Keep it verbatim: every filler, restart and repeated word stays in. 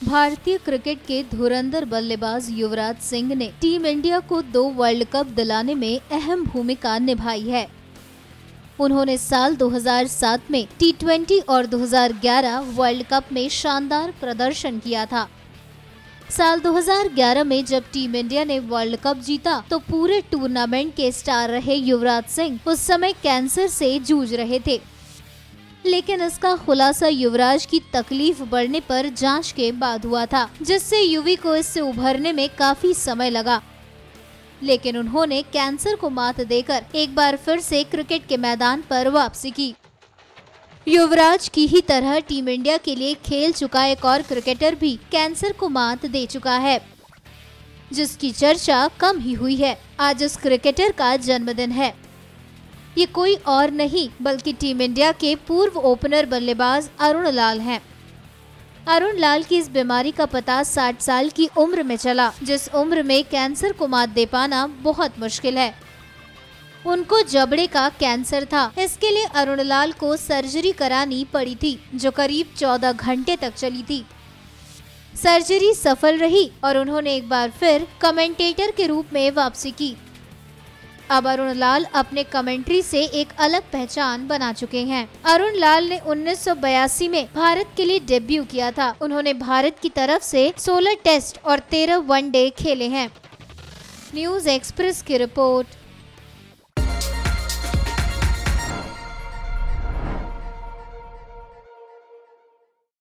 भारतीय क्रिकेट के धुरंधर बल्लेबाज युवराज सिंह ने टीम इंडिया को दो वर्ल्ड कप दिलाने में अहम भूमिका निभाई है। उन्होंने साल दो हज़ार सात में टी ट्वेंटी और दो हज़ार ग्यारह वर्ल्ड कप में शानदार प्रदर्शन किया था। साल दो हज़ार ग्यारह में जब टीम इंडिया ने वर्ल्ड कप जीता तो पूरे टूर्नामेंट के स्टार रहे युवराज सिंह उस समय कैंसर से जूझ रहे थे, लेकिन इसका खुलासा युवराज की तकलीफ बढ़ने पर जांच के बाद हुआ था, जिससे युवी को इससे उभरने में काफी समय लगा। लेकिन उन्होंने कैंसर को मात देकर एक बार फिर से क्रिकेट के मैदान पर वापसी की। युवराज की ही तरह टीम इंडिया के लिए खेल चुका एक और क्रिकेटर भी कैंसर को मात दे चुका है, जिसकी चर्चा कम ही हुई है। आज इस क्रिकेटर का जन्मदिन है। ये कोई और नहीं बल्कि टीम इंडिया के पूर्व ओपनर बल्लेबाज अरुण लाल हैं। अरुण लाल की इस बीमारी का पता साठ साल की उम्र में चला, जिस उम्र में कैंसर को मात दे पाना बहुत मुश्किल है। उनको जबड़े का कैंसर था। इसके लिए अरुण लाल को सर्जरी करानी पड़ी थी, जो करीब चौदह घंटे तक चली थी। सर्जरी सफल रही और उन्होंने एक बार फिर कमेंटेटर के रूप में वापसी की। अब अरुण लाल अपने कमेंट्री से एक अलग पहचान बना चुके हैं। अरुण लाल ने उन्नीस सौ बयासी में भारत के लिए डेब्यू किया था। उन्होंने भारत की तरफ से सोलह टेस्ट और तेरह वनडे खेले हैं। न्यूज़ एक्सप्रेस की रिपोर्ट।